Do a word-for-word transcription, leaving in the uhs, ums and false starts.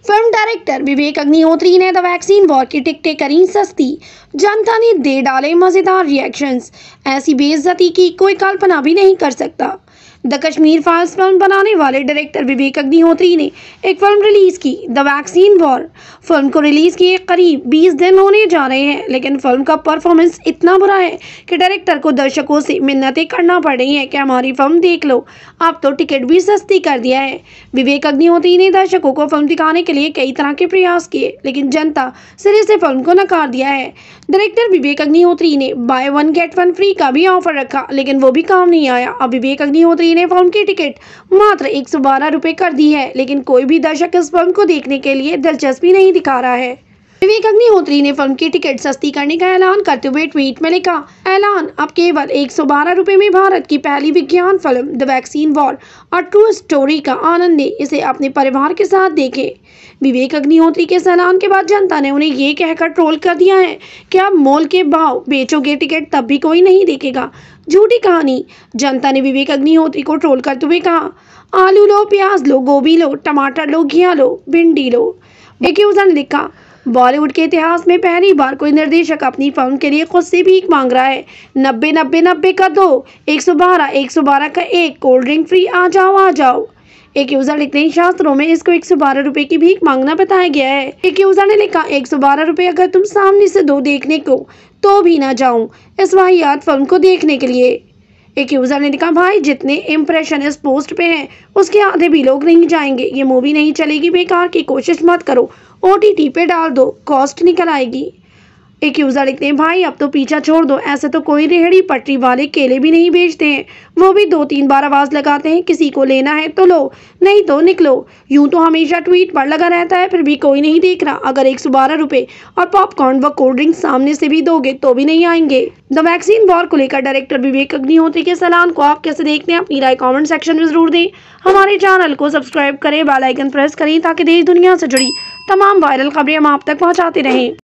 Film director Vivek Agnihotri ने the vaccine war की टिकटें करी सस्ती, जनता ने दे डाले मजेदार रिएक्शंस। ऐसी बेइज्जती की कोई कल्पना भी नहीं कर सकता। द कश्मीर फाइल्स फिल्म बनाने वाले डायरेक्टर विवेक अग्निहोत्री ने एक फिल्म रिलीज की, द वैक्सीन वॉर। फिल्म को रिलीज किए करीब बीस दिन होने जा रहे हैं, लेकिन फिल्म का परफॉर्मेंस इतना बुरा है कि डायरेक्टर को दर्शकों से मिन्नतें करना पड़ रही हैं कि हमारी फिल्म देख लो, अब तो टिकट भी सस्ती कर दिया है। विवेक अग्निहोत्री ने दर्शकों को फिल्म दिखाने के लिए कई तरह के प्रयास किए, लेकिन जनता सिरे से फिल्म को नकार दिया है। डायरेक्टर विवेक अग्निहोत्री ने buy one get one free का भी ऑफर रखा, लेकिन वो भी काम नहीं आया। अब विवेक अग्निहोत्री ने फिल्म की टिकट मात्र एक सौ बारह रुपए कर दी है, लेकिन कोई भी दर्शक इस फिल्म को देखने के लिए दिलचस्पी नहीं दिखा रहा है। विवेक अग्निहोत्री ने फिल्म की टिकट सस्ती करने का ऐलान करते हुए ट्वीट में लिखा, ऐलान अब केवल एक सौ बारह रुपए में भारत की पहली विज्ञान फिल्म द वैक्सीन वॉर और ट्रू स्टोरी का आनंद लें, इसे अपने परिवार के साथ देखें। विवेक अग्निहोत्री के इस ऐलान के बाद जनता ने उन्हें ये कहकर ट्रोल कर दिया है कि अब मोल के भाव बेचोगे टिकट तब भी कोई नहीं देखेगा। झूठी कहानी। जनता ने विवेक अग्निहोत्री को ट्रोल करते हुए कहा, आलू लो, प्याज लो, गोभी लो, टमाटर लो, घिया लो, भिंडी लो। एक यूजर ने लिखा, बॉलीवुड के इतिहास में पहली बार कोई निर्देशक अपनी फिल्म के लिए खुद से भीख मांग रहा है। नब्बे नब्बे नब्बे का दो, एक सौ बारह एक सौ बारह का एक, कोल्ड ड्रिंक फ्री, आ जाओ आ जाओ। एक यूजर लिखते हैं, शास्त्रों में इसको एक सौ बारह रुपए की भीख मांगना बताया गया है। एक यूजर ने लिखा, एक सौ बारह रुपए अगर तुम सामने से दो देखने को तो भी ना जाऊं इस वाहियात फिल्म को देखने के लिए। एक यूजर ने लिखा, भाई जितने इम्प्रेशन इस पोस्ट पे हैं उसके आधे भी लोग नहीं जाएंगे, ये मूवी नहीं चलेगी, बेकार की कोशिश मत करो, ओ टी टी पे डाल दो, कॉस्ट निकल आएगी। एक यूजर लिखते हैं, भाई अब तो पीछा छोड़ दो, ऐसे तो कोई रेहड़ी पटरी वाले केले भी नहीं बेचते हैं, वो भी दो तीन बार आवाज लगाते हैं, किसी को लेना है तो लो, नहीं तो निकलो। यूं तो हमेशा ट्वीट पर लगा रहता है, फिर भी कोई नहीं देख रहा। अगर एक सौ बारह रुपए और पॉपकॉर्न व कोल्ड ड्रिंक सामने से भी दोगे तो भी नहीं आएंगे। द वैक्सीन वॉर को लेकर डायरेक्टर विवेक अग्निहोत्री के सलाम को आप कैसे देखते हैं, अपनी राय कॉमेंट सेक्शन में जरूर दें। हमारे चैनल को सब्सक्राइब करें, बेल आइकन प्रेस करें ताकि देश दुनिया से जुड़ी तमाम वायरल खबरें हम आप तक पहुँचाते रहें।